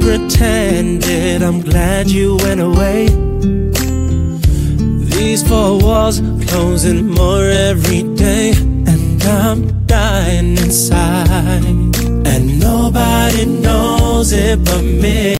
pretended. I'm glad you went away. These four walls closing more every day, and I'm dying inside, and nobody knows it but me.